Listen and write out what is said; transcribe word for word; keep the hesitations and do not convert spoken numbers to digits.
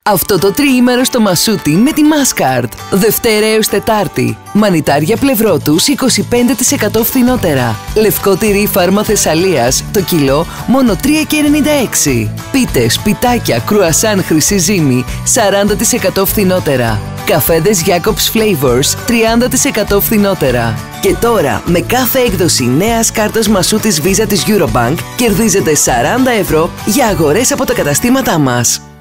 Αυτό το τριήμερο στο Μασούτι με τη Maskart. Δευτέρα έως Τετάρτη. Μανιτάρια Πλευρώτους είκοσι πέντε τοις εκατό φθηνότερα. Λευκό τυρί Φάρμα Θεσσαλίας το κιλό μόνο τρία και ενενήντα έξι. Πίτες, πιτάκια, κρουασάν Χρυσή Ζύμη σαράντα τοις εκατό φθηνότερα. Καφέδες Jacob's Flavors τριάντα τοις εκατό φθηνότερα. Και τώρα, με κάθε έκδοση νέας κάρτας Μασούτης Visa της Eurobank, κερδίζετε σαράντα ευρώ για αγορές από τα καταστήματά μας.